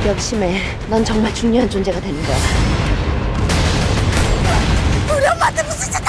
격심해. 넌 정말 중요한 존재가 되는 거야. 우리 엄마한테 무슨 짓